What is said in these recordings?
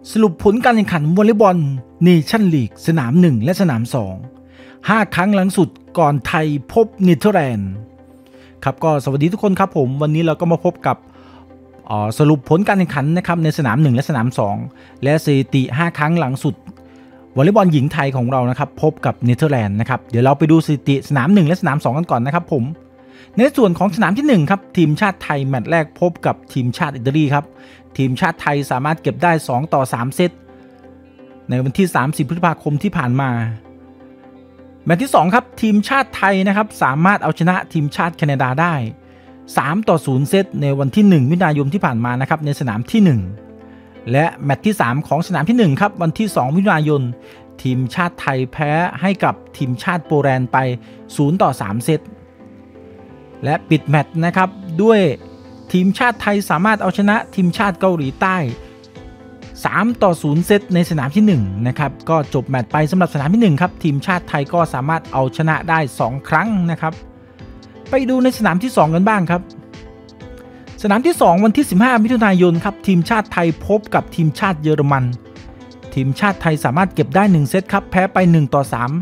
สรุปผลการแข่งขันวอลเลย์บอลเนชั่นลีกสนาม1และสนาม2 5 ครั้งหลังสุดก่อนไทยพบเนเธอร์แลนด์ครับก็สวัสดีทุกคนครับผมวันนี้เราก็มาพบกับสรุปผลการแข่งขันนะครับในสนาม1และสนาม2และสถิติ5 ครั้งหลังสุดวอลเลย์บอลหญิงไทยของเรานะครับพบกับเนเธอร์แลนด์นะครับเดี๋ยวเราไปดูสถิติสนาม1และสนาม2กันก่อนนะครับผมในส่วนของสนามที่1ครับทีมชาติไทยแมตช์แรกพบกับทีมชาติอิตาลีครับทีมชาติไทยสามารถเก็บได้2-3 เซตในวันที่30 พฤษภาคมที่ผ่านมาแมตช์ที่2ครับทีมชาติไทยนะครับสามารถเอาชนะทีมชาติแคนาดาได้3-0 เซตในวันที่1 มิถุนายนที่ผ่านมานะครับในสนามที่1และแมตช์ที่3ของสนามที่1ครับวันที่2 มิถุนายนทีมชาติไทยแพ้ให้กับทีมชาติโปแลนด์ไป0-3 เซตและปิดแมตช์นะครับด้วยทีมชาติไทยสามารถเอาชนะทีมชาติเกาหลีใต้3-0 เซตในสนามที่1นะครับก็จบแมตช์ไปสำหรับสนามที่1ครับทีมชาติไทยก็สามารถเอาชนะได้2 ครั้งนะครับไปดูในสนามที่2กันบ้างครับสนามที่2วันที่15 มิถุนายนครับทีมชาติไทยพบกับทีมชาติเยอรมันทีมชาติไทยสามารถเก็บได้1 เซตครับแพ้ไป1-3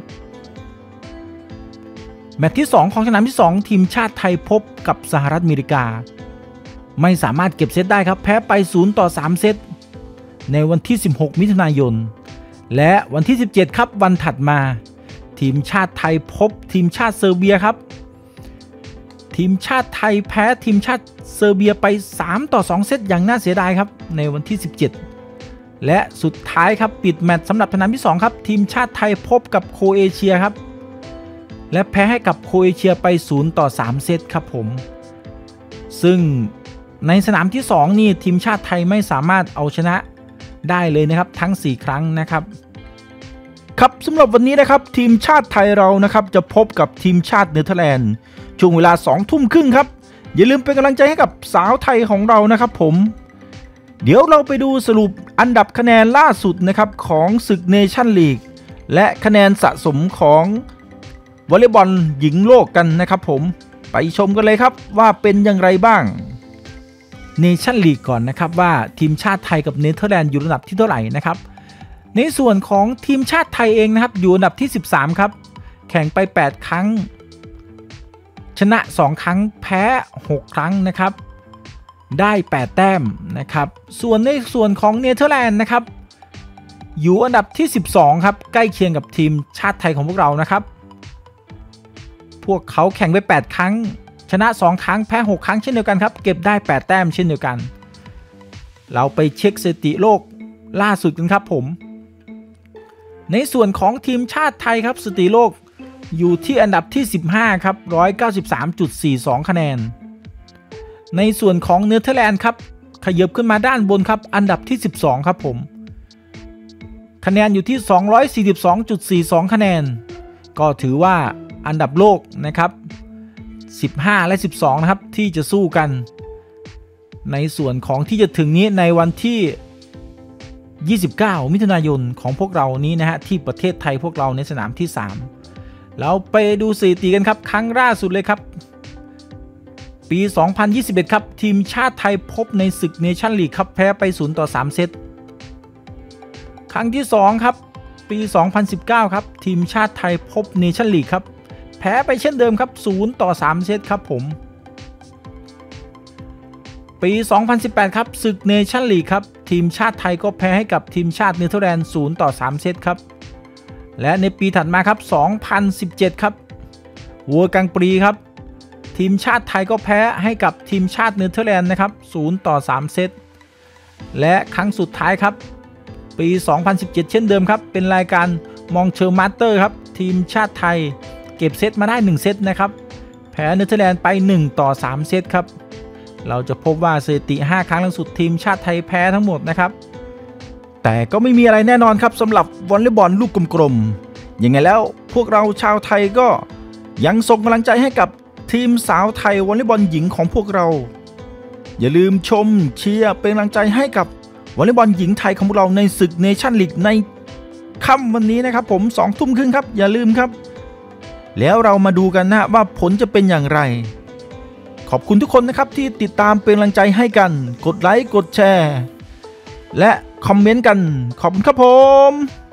แมตช์ที่2ของสนามที่2ทีมชาติไทยพบกับสหรัฐอเมริกาไม่สามารถเก็บเซตได้ครับแพ้ไป0-3 เซตในวันที่16 มิถุนายนและวันที่17ครับวันถัดมาทีมชาติไทยพบทีมชาติเซอร์เบียครับทีมชาติไทยแพ้ทีมชาติเซอร์เบียไป3-2 เซตอย่างน่าเสียดายครับในวันที่17และสุดท้ายครับปิดแมตช์สำหรับสนามที่2ครับทีมชาติไทยพบกับโครเอเชียครับและแพ้ให้กับโครเอเชียไป0-3 เซตครับผมซึ่งในสนามที่2นี่ทีมชาติไทยไม่สามารถเอาชนะได้เลยนะครับทั้ง4 ครั้งนะครับครับสำหรับวันนี้นะครับทีมชาติไทยเรานะครับจะพบกับทีมชาติเนเธอร์แลนด์ช่วงเวลา 20:30 ครับอย่าลืมเป็นกำลังใจให้กับสาวไทยของเรานะครับผมเดี๋ยวเราไปดูสรุปอันดับคะแนนล่าสุดนะครับของศึกเนชั่นลีกและคะแนนสะสมของวอลเลย์บอลหญิงโลกกันนะครับผมไปชมกันเลยครับว่าเป็นอย่างไรบ้างเนชั่นลีกก่อนนะครับว่าทีมชาติไทยกับเนเธอร์แลนด์อยู่ระดับที่เท่าไหร่นะครับในส่วนของทีมชาติไทยเองนะครับอยู่อันดับที่13ครับแข่งไป8 ครั้งชนะ2 ครั้งแพ้6 ครั้งนะครับได้8 แต้มนะครับส่วนในส่วนของเนเธอร์แลนด์นะครับอยู่อันดับที่12ครับใกล้เคียงกับทีมชาติไทยของพวกเรานะครับพวกเขาแข่งไป8 ครั้งชนะ2 ครั้งแพ้6 ครั้งเช่นเดียวกันครับเก็บได้8 แต้มเช่นเดียวกันเราไปเช็คสถิติโลกล่าสุดกันครับผมในส่วนของทีมชาติไทยครับสถิติโลกอยู่ที่อันดับที่15ครับ 193.42 คะแนนในส่วนของเนเธอร์แลนด์ครับขยับขึ้นมาด้านบนครับอันดับที่12ครับผมคะแนนอยู่ที่ 242.42 คะแนนก็ถือว่าอันดับโลกนะครับ15และ12นะครับที่จะสู้กันในส่วนของที่จะถึงนี้ในวันที่29 มิถุนายนของพวกเรานี้นะฮะที่ประเทศไทยพวกเราในสนามที่3เราไปดูสถิติกันครับครั้งล่าสุดเลยครับปี 2021 ครับทีมชาติไทยพบในศึกเนชั่นลีกครับแพ้ไป0-3 เซตครั้งที่2ครับปี 2019 ครับทีมชาติไทยพบเนชั่นลีกครับแพ้ไปเช่นเดิมครับ0-3 เซตครับผมปี 2018 ครับศึกเนชั่นลีกครับทีมชาติไทยก็แพ้ให้กับทีมชาติเนเธอร์แลนด์0-3 เซตครับและในปีถัดมาครับ 2017 ครับวัวกังปรีครับทีมชาติไทยก็แพ้ให้กับทีมชาติเนเธอร์แลนด์นะครับ0-3 เซตและครั้งสุดท้ายครับปี 2017 เช่นเดิมครับเป็นรายการมองเชอร์มาสเตอร์ครับทีมชาติไทยเก็บเซตมาได้1 เซตนะครับแพ้เนเธอร์แลนด์ไป1-3 เซตครับเราจะพบว่าสถิติ5 ครั้งล่าสุดทีมชาติไทยแพ้ทั้งหมดนะครับแต่ก็ไม่มีอะไรแน่นอนครับสำหรับวอลเลย์บอลลูกกลมๆยังไงแล้วพวกเราชาวไทยก็ยังส่งกำลังใจให้กับทีมสาวไทยวอลเลย์บอลหญิงของพวกเราอย่าลืมชมเชียร์เป็นกำลังใจให้กับวอลเลย์บอลหญิงไทยของพวกเราในศึกเนชั่นลีกในค่ำวันนี้นะครับผม 20:30 ครับอย่าลืมครับแล้วเรามาดูกันนะว่าผลจะเป็นอย่างไรขอบคุณทุกคนนะครับที่ติดตามเป็นกำลังใจให้กันกดไลค์กดแชร์และคอมเมนต์กันขอบคุณครับผม